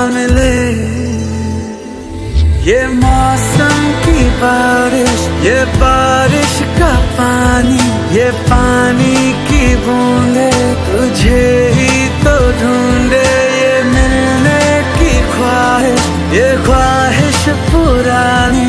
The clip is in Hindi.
मिले। ये मौसम की बारिश, ये बारिश का पानी, ये पानी की बूंदे तुझे ही तो ढूंढे। ये मिलने की ख्वाहिश, ये ख्वाहिश पुरानी